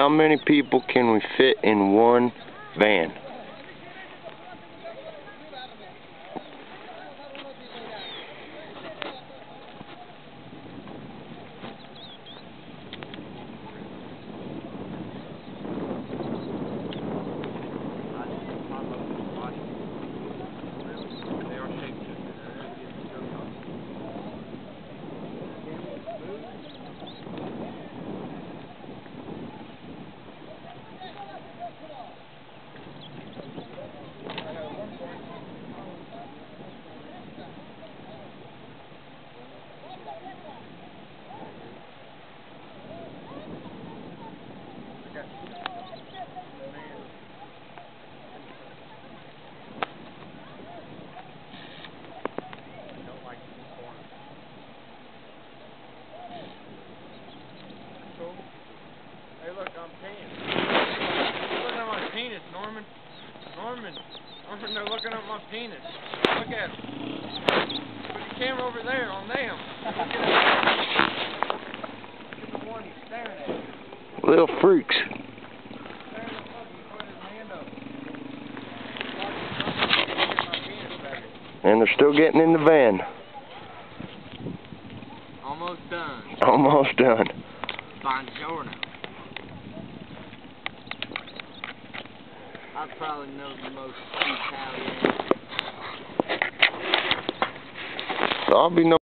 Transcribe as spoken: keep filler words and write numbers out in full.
How many people can we fit in one van? Hey, look, I'm peeing. Look at my penis, Norman. Norman. Norman, they're looking at my penis. Look at them. Put the camera over there on them. Look at him. Look at the one he's staring at. Little freaks. Staring at the fuck, he put his hand up. My penis back. And they're still getting in the van. Almost done. Almost done. Buongiorno. I probably know the most Italian. So I'll be no